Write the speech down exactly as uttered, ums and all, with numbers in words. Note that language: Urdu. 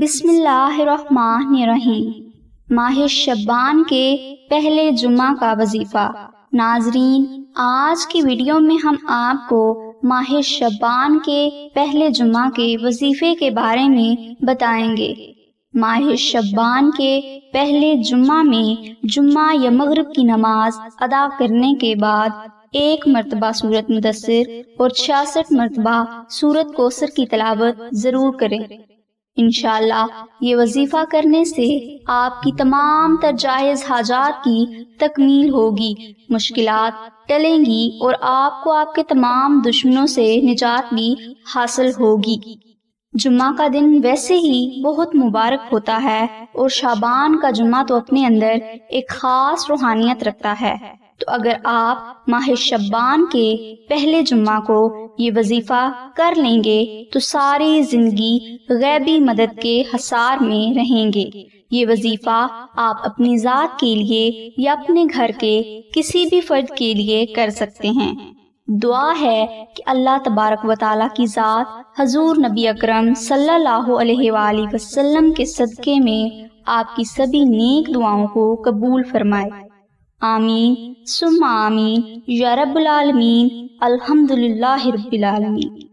بسم اللہ الرحمن الرحیم۔ ماہ شعبان کے پہلے جمعہ کا وظیفہ۔ ناظرین، آج کی ویڈیو میں ہم آپ کو ماہ شعبان کے پہلے جمعہ کے وظیفے کے بارے میں بتائیں گے۔ ماہ شعبان کے پہلے جمعہ میں جمعہ یا مغرب کی نماز ادا کرنے کے بعد ایک مرتبہ سورۃ مدثر اور چھیاسٹھ مرتبہ سورۃ کوثر کی تلاوت ضرور کریں۔ انشاءاللہ یہ وظیفہ کرنے سے آپ کی تمام تر جائز حاجات کی تکمیل ہوگی، مشکلات ٹلیں گی اور آپ کو آپ کے تمام دشمنوں سے نجات بھی حاصل ہوگی۔ جمعہ کا دن ویسے ہی بہت مبارک ہوتا ہے اور شعبان کا جمعہ تو اپنے اندر ایک خاص روحانیت رکھتا ہے، تو اگر آپ ماہ شعبان کے پہلے جمعہ کو یہ وظیفہ کر لیں گے تو ساری زندگی غیبی مدد کے حصار میں رہیں گے۔ یہ وظیفہ آپ اپنی ذات کے لیے یا اپنے گھر کے کسی بھی فرد کے لیے کر سکتے ہیں۔ دعا ہے کہ اللہ تبارک و تعالیٰ کی ذات حضور نبی اکرم صلی اللہ علیہ وآلہ وسلم کے صدقے میں آپ کی سبھی نیک دعاؤں کو قبول فرمائے۔ آمین ثم آمین یا رب العالمین۔ الحمدللہ رب العالمین۔